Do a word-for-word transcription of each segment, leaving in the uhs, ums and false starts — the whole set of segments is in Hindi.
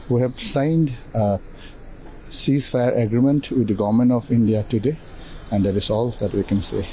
We have signed a ceasefire agreement with the government of India today, and that is all that we can say.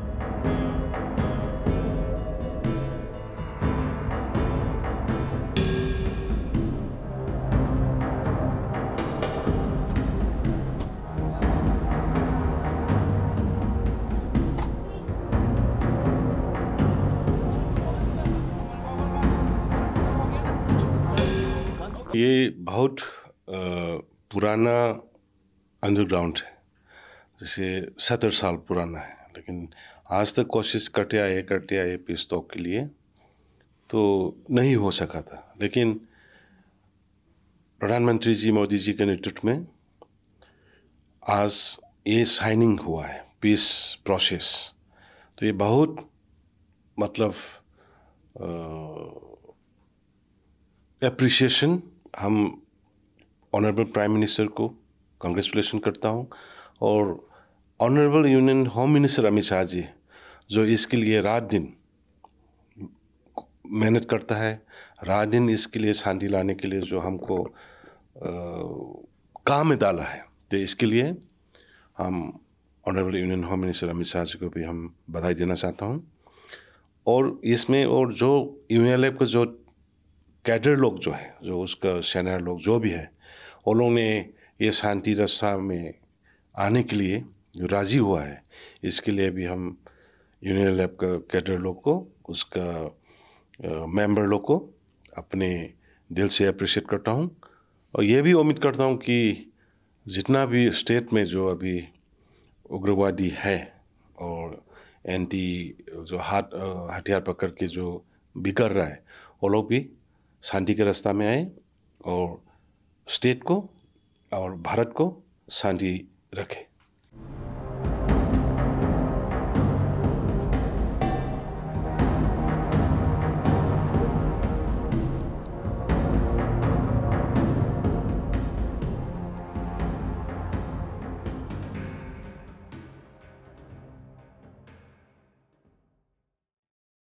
ये बहुत पुराना अंडरग्राउंड है, जैसे सत्तर साल पुराना है, लेकिन आज तक कोशिश करते आए करते आए पीस टॉक के लिए तो नहीं हो सका था। लेकिन प्रधानमंत्री जी मोदी जी के नेतृत्व में आज ये साइनिंग हुआ है पीस प्रोसेस, तो ये बहुत मतलब एप्रिसिएशन हम ऑनरेबल प्राइम मिनिस्टर को कांग्रेचुलेशन करता हूँ, और honourable union home minister Amit Shah ji जो इसके लिए रात दिन मेहनत करता है, रात दिन इसके लिए शांति लाने के लिए जो हमको आ, काम में डाला है, तो इसके लिए हम honourable union home minister Amit Shah ji को भी हम बधाई देना चाहता हूँ। और इसमें और जो यूएनएलएफ का जो कैडर लोग जो है, जो उसका सेना लोग जो भी है, उन लोगों ने ये शांति रास्ता में आने के लिए जो राज़ी हुआ है, इसके लिए भी हम यूएनएलएफ का कैडर लोग को, उसका मेंबर लोग को अपने दिल से अप्रिशिएट करता हूँ। और ये भी उम्मीद करता हूँ कि जितना भी स्टेट में जो अभी उग्रवादी है और एंटी जो हाथ हथियार पकड़ के जो बिगड़ रहा है, वो लोग भी शांति के रास्ता में आए और स्टेट को और भारत को शांति रखे।